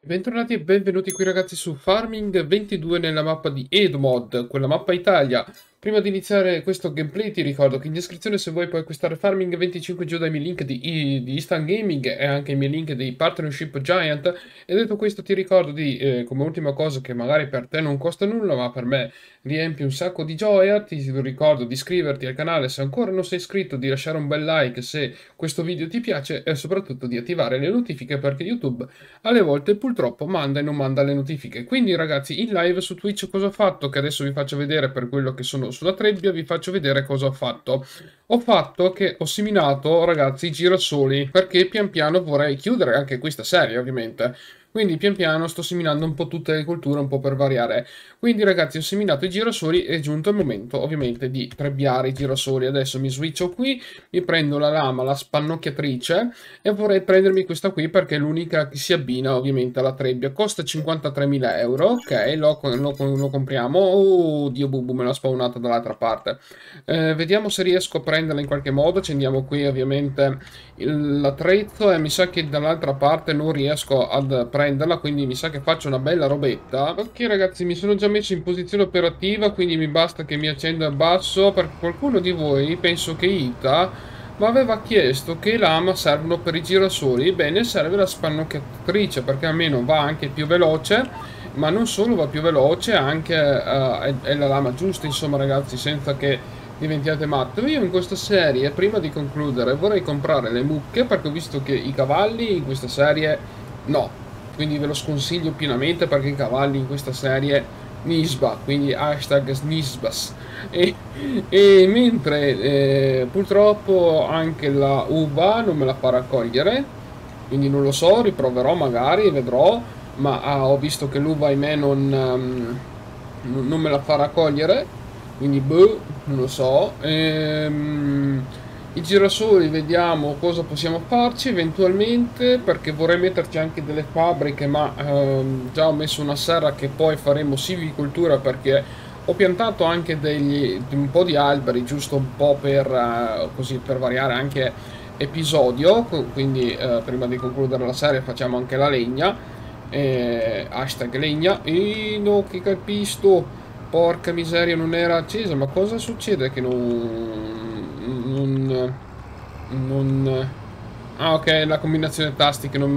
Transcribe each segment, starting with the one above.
Bentornati e benvenuti qui ragazzi su Farming 22 nella mappa di Edmod, quella mappa Italia. Prima di iniziare questo gameplay ti ricordo che in descrizione se vuoi puoi acquistare Farming 25 giù dai miei link di Instant Gaming e anche i miei link di Partnership Giant. E detto questo ti ricordo come ultima cosa che magari per te non costa nulla ma per me riempie un sacco di gioia, ti ricordo di iscriverti al canale se ancora non sei iscritto, di lasciare un bel like se questo video ti piace e soprattutto di attivare le notifiche perché YouTube alle volte purtroppo manda e non manda le notifiche. Quindi ragazzi, in live su Twitch cosa ho fatto? Che adesso vi faccio vedere per quello che sono sulla trebbia, vi faccio vedere cosa ho fatto. Ho fatto che ho seminato, ragazzi, i girasoli, perché pian piano vorrei chiudere anche questa serie, ovviamente. Quindi pian piano sto seminando un po' tutte le colture, un po' per variare. Quindi ragazzi ho seminato i girasoli, è giunto il momento ovviamente di trebbiare i girasoli. Adesso mi switcho qui, mi prendo la lama, la spannocchiatrice e vorrei prendermi questa qui perché è l'unica che si abbina ovviamente alla trebbia. Costa 53.000 euro, ok, lo compriamo. Oh Dio bubu, me l'ha spawnata dall'altra parte. Vediamo se riesco a prenderla in qualche modo. Accendiamo qui ovviamente l'attrezzo e mi sa che dall'altra parte non riesco ad prenderla, quindi mi sa che faccio una bella robetta. Ok ragazzi, mi sono già messo in posizione operativa, quindi mi basta che mi accenda il basso perché qualcuno di voi, penso che Ita, ma aveva chiesto che lama servono per i girasoli. Bene, serve la spannocchiatrice perché almeno va anche più veloce, ma non solo va più veloce, anche è la lama giusta, insomma ragazzi, senza che diventiate matto. Io in questa serie, prima di concludere, vorrei comprare le mucche perché ho visto che i cavalli in questa serie no, quindi ve lo sconsiglio pienamente perché i cavalli in questa serie Nisba, quindi hashtag Snisbas. E, e mentre purtroppo anche la uva non me la fa raccogliere, quindi non lo so, riproverò magari, vedrò, ma ho visto che l'uva ahimè non me la fa raccogliere, quindi boh, non lo so. I girasoli vediamo cosa possiamo farci eventualmente perché vorrei metterci anche delle fabbriche, ma già ho messo una serra che poi faremo silvicoltura perché ho piantato anche un po' di alberi giusto un po' per così per variare anche episodio, quindi prima di concludere la serie facciamo anche la legna, hashtag legna. E no, che capisto, porca miseria, non era accesa, ma cosa succede che non... Ah ok, la combinazione tasti che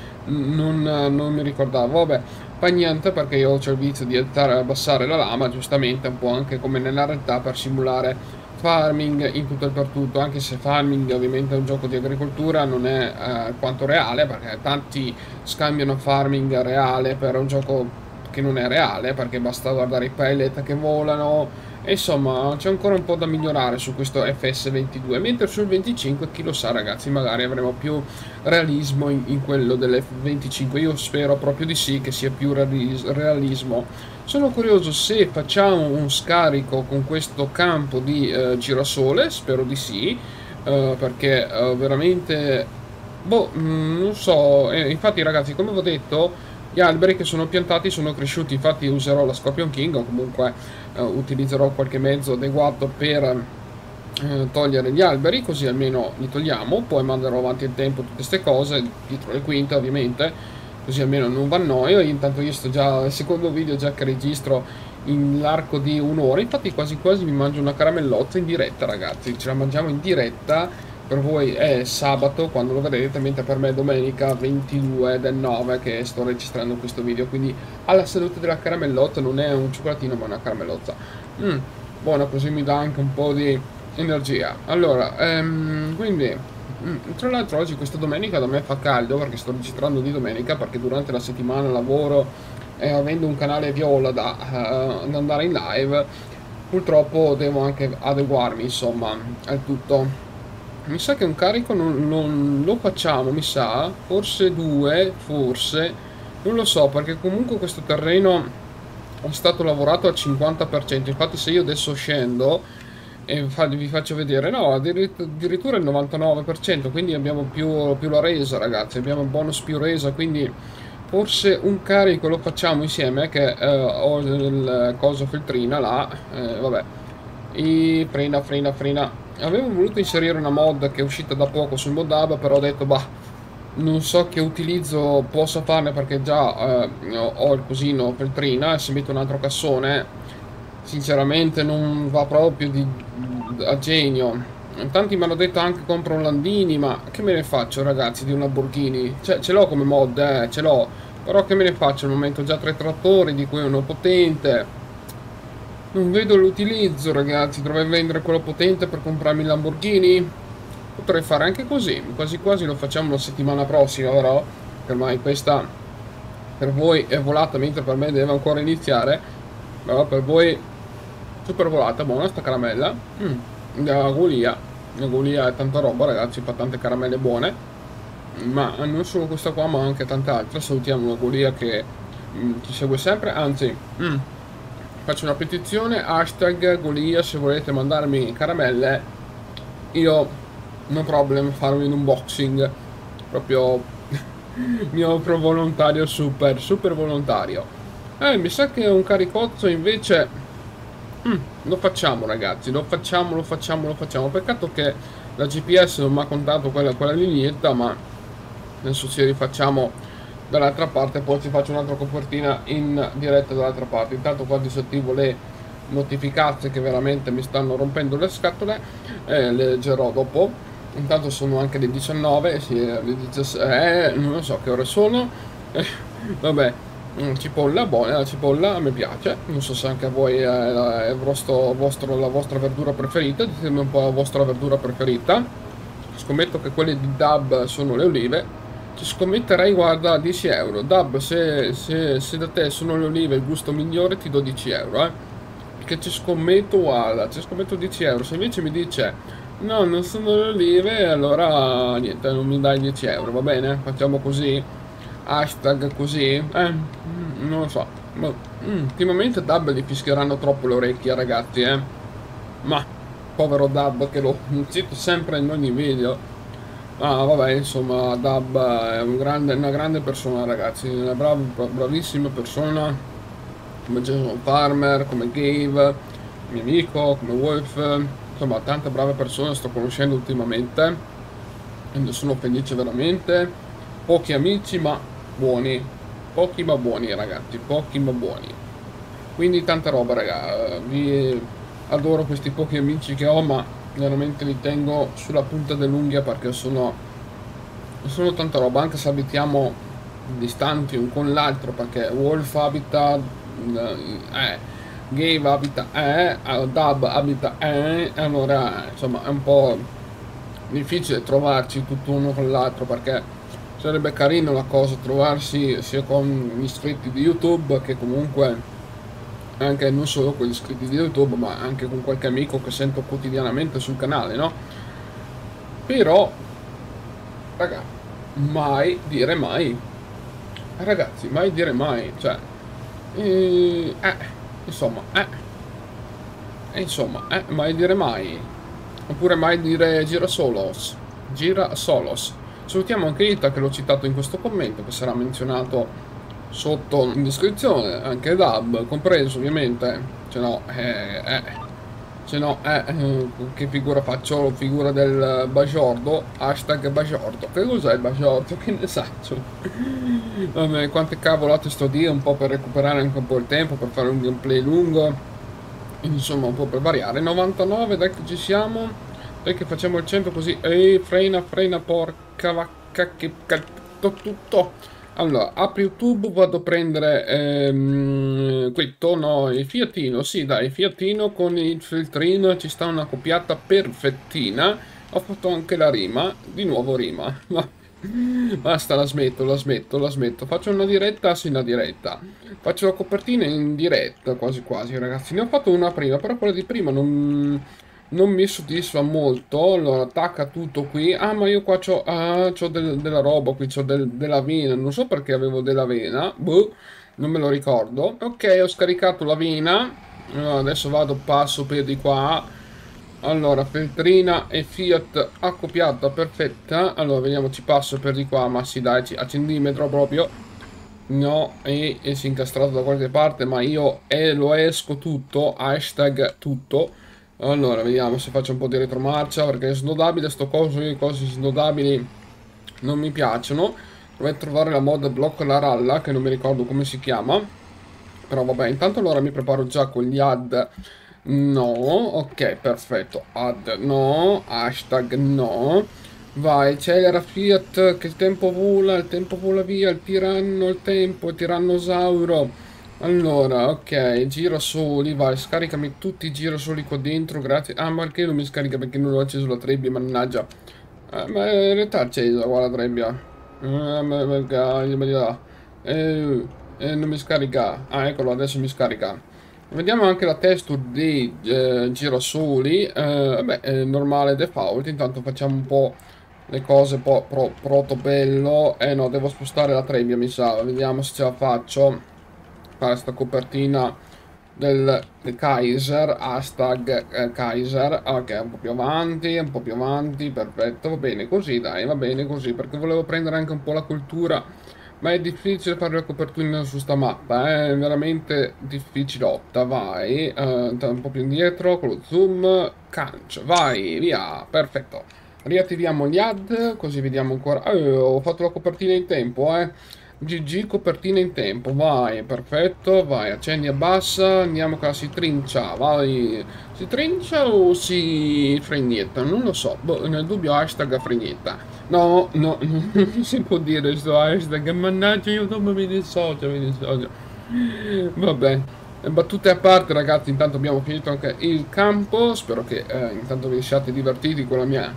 non mi ricordavo. Vabbè, fa niente perché io ho il vizio di abbassare la lama, giustamente, un po' anche come nella realtà per simulare farming in tutto e per tutto, anche se farming ovviamente è un gioco di agricoltura, non è quanto reale, perché tanti scambiano farming reale per un gioco che non è reale, perché basta guardare i pellet che volano. E insomma, c'è ancora un po' da migliorare su questo FS22, mentre sul 25 chi lo sa ragazzi, magari avremo più realismo in quello dell'F25. Io spero proprio di sì, che sia più realismo. Sono curioso se facciamo un scarico con questo campo di girasole, spero di sì, perché veramente, boh, non so. Infatti ragazzi, come vi ho detto, gli alberi che sono piantati sono cresciuti, infatti userò la Scorpion King o comunque utilizzerò qualche mezzo adeguato per togliere gli alberi, così almeno li togliamo, poi manderò avanti il tempo tutte queste cose, dietro le quinte ovviamente, così almeno non vannoio. Intanto io sto già al secondo video già che registro in l'arco di un'ora, infatti quasi quasi mi mangio una caramellozza in diretta ragazzi, ce la mangiamo in diretta. Per voi è sabato quando lo vedrete, mentre per me è domenica 22 del 9 che sto registrando questo video, quindi alla salute della caramellotta, non è un cioccolatino ma una caramellozza. Buona, così mi dà anche un po' di energia. Allora, quindi tra l'altro oggi questa domenica da me fa caldo perché sto registrando di domenica, perché durante la settimana lavoro e avendo un canale viola da andare in live, purtroppo devo anche adeguarmi insomma al tutto. Mi sa che un carico non lo facciamo, mi sa, forse due, forse, non lo so, perché comunque questo terreno è stato lavorato al 50%, infatti se io adesso scendo e vi faccio vedere, no, addirittura il 99%, quindi abbiamo più la resa ragazzi, abbiamo il bonus più resa, quindi forse un carico lo facciamo insieme, che ho il coso filtrina là, vabbè, e frena. Avevo voluto inserire una mod che è uscita da poco sul mod hub, però ho detto, bah, non so che utilizzo possa farne perché già ho il cosino Feltrina e se metto un altro cassone sinceramente non va proprio a genio. Tanti mi hanno detto anche compro un Landini, ma che me ne faccio ragazzi di un Lamborghini? Cioè, ce l'ho come mod, ce l'ho, però che me ne faccio al momento? Ho già 3 trattori, di cui uno potente. Non vedo l'utilizzo ragazzi, dovrei vendere quello potente per comprarmi il Lamborghini? Potrei fare anche così, quasi quasi lo facciamo la settimana prossima però, che ormai questa per voi è volata mentre per me deve ancora iniziare, però per voi super volata, buona sta caramella. La Golia è tanta roba ragazzi, fa tante caramelle buone, ma non solo questa qua ma anche tante altre. Salutiamo la Golia che ci segue sempre, anzi faccio una petizione, hashtag Golia, se volete mandarmi caramelle, io no problem farmi un unboxing, proprio mio pro volontario, super volontario. Mi sa che un caricozzo invece lo facciamo ragazzi, lo facciamo. Peccato che la GPS non mi ha contato quella lineetta, ma adesso ci rifacciamo dall'altra parte, poi ti faccio un'altra copertina in diretta dall'altra parte. Intanto qua disattivo le notificazioni che veramente mi stanno rompendo le scatole, le leggerò dopo. Intanto sono anche le 19, sì, le 17, non so che ore sono. Vabbè, cipolla buona, la cipolla a me piace, non so se anche a voi è la vostra verdura preferita, ditemi un po' la vostra verdura preferita. Scommetto che quelle di Dab sono le olive, ci scommetterei guarda 10 euro. Dab, se da te sono le olive il gusto migliore ti do 10 euro, che ci scommetto, guarda, ci scommetto 10 euro. Se invece mi dice no, non sono le olive, allora niente, non mi dai 10 euro, va bene? Facciamo così, hashtag così, non lo so. Ultimamente Dab gli fischieranno troppo le orecchie ragazzi, ma povero Dab che lo cito sempre in ogni video. Ah, vabbè, insomma, Dab è una grande persona, ragazzi. Una bravissima persona, come Jason Farmer, come Gabe, mio amico, come Wolf. Insomma, tante brave persone sto conoscendo ultimamente. E ne sono felice veramente. Pochi amici, ma buoni. Pochi ma buoni, ragazzi. Pochi ma buoni. Quindi tanta roba, raga. Vi adoro questi pochi amici che ho, ma veramente li tengo sulla punta dell'unghia perché sono tanta roba, anche se abitiamo distanti un con l'altro, perché Wolf abita Gabe abita Dab abita allora insomma è un po' difficile trovarci tutto uno con l'altro, perché sarebbe carino la cosa trovarsi sia con gli iscritti di YouTube che comunque anche non solo con gli iscritti di YouTube, ma anche con qualche amico che sento quotidianamente sul canale, no? Però, raga, mai dire mai. Ragazzi, mai dire mai. Cioè, eh, eh, insomma, mai dire mai. Oppure mai dire gira solos. Gira solos. Salutiamo anche Ita che l'ho citato in questo commento, che sarà menzionato sotto in descrizione, anche Dab compreso ovviamente, che figura faccio? Figura del Bajordo, hashtag Bajordo. Che cos'è il Bajordo? Che ne saccio? Vabbè, quante cavolate sto a dire, un po' per recuperare anche un po' il tempo, per fare un gameplay lungo, insomma un po' per variare. 99, dai che ci siamo, dai che facciamo il 100 così, ehi, frena, porca vacca, che tutto. Allora, apri YouTube, vado a prendere questo, no, il Fiatino, sì dai, il Fiatino con il filtrino, ci sta una coppiata perfettina, ho fatto anche la rima, di nuovo rima, ma basta, la smetto, faccio una diretta, sì una diretta, faccio la copertina in diretta, quasi quasi ragazzi, ne ho fatto una prima, però quella di prima non mi soddisfa molto. Allora attacca tutto qui, ma io qua c'ho della roba qui, dell'avena, non so perché avevo dell'avena, boh, non me lo ricordo. Ok, ho scaricato l'avena, allora, adesso vado passo per di qua. Allora, Feltrina e Fiat accoppiata perfetta. Allora vediamo, ci passo per di qua, ma sì dai, a centimetro proprio. No, e si è incastrato da qualche parte, ma io lo esco tutto, hashtag tutto. Allora, vediamo se faccio un po' di retromarcia, perché è snodabile sto coso, io cose snodabili non mi piacciono. Dovrei trovare la mod blocco la ralla, che non mi ricordo come si chiama. Però vabbè, intanto allora mi preparo già con gli add. No, ok, perfetto. Add no, hashtag no. Vai, accelera Fiat, che il tempo vola via, il tempo, il tirannosauro. Allora, ok, girasoli, vai, scaricami tutti i girasoli qua dentro, grazie. Ah, ma perché non mi scarica? Perché non ho acceso la trebbia, mannaggia. Ma in realtà è accesa qua la trebbia. Ma di là. Non mi scarica. Ah, eccolo, adesso mi scarica. Vediamo anche la texture dei girasoli. Vabbè, è normale default. Intanto facciamo un po' le cose un po' proto bello. No, devo spostare la trebbia, mi sa. Vediamo se ce la faccio. Fare sta copertina del Kaiser. Hashtag Kaiser. Ok, un po' più avanti. Perfetto, va bene così, dai, va bene così. Perché volevo prendere anche un po' la cultura. Ma è difficile fare la copertina su sta mappa, è veramente difficilotta, vai, un po' più indietro con lo zoom, cancio, vai, via, perfetto. Riattiviamo gli add, così vediamo ancora, ho fatto la copertina in tempo, GG copertina in tempo, vai, perfetto, vai, accendi e abbassa, andiamo qua, si trincia, vai, si trincia o si fregnetta, non lo so, boh, nel dubbio hashtag fregnetta. No, no, non si può dire sto hashtag, mannaggia io dopo mi dissocio, mi dissocio. Vabbè, battute a parte ragazzi, intanto abbiamo finito anche il campo, spero che intanto vi siate divertiti con la mia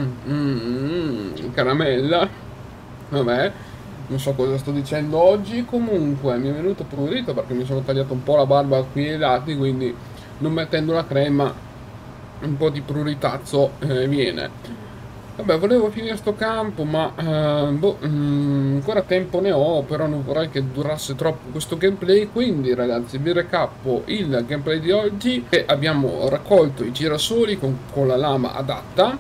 caramella. Vabbè, non so cosa sto dicendo oggi, comunque mi è venuto prurito perché mi sono tagliato un po' la barba qui ai lati, quindi non mettendo la crema un po' di pruritazzo viene. Vabbè, volevo finire sto campo, ma boh, ancora tempo ne ho, però non vorrei che durasse troppo questo gameplay, quindi ragazzi vi recappo il gameplay di oggi. E abbiamo raccolto i girasoli con la lama adatta,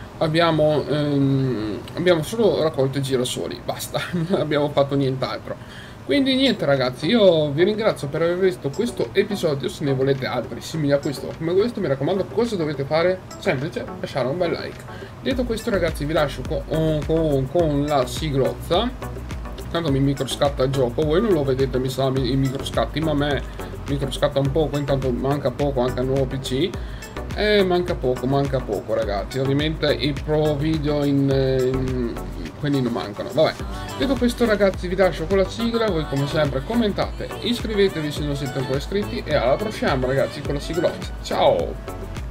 abbiamo solo raccolto i girasoli, basta, non abbiamo fatto nient'altro. Quindi niente ragazzi, io vi ringrazio per aver visto questo episodio. Se ne volete altri simili a questo come questo, mi raccomando, cosa dovete fare? Semplice, lasciare un bel like. Detto questo ragazzi vi lascio con la siglozza. Tanto mi microscatta il gioco, voi non lo vedete mi sa i microscatti, ma a me microscatta un poco, intanto manca poco anche al nuovo PC. Manca poco ragazzi, ovviamente i pro video quelli non mancano, vabbè. Detto questo ragazzi vi lascio con la sigla, voi come sempre commentate, iscrivetevi se non siete ancora iscritti e alla prossima ragazzi con la sigla, ciao!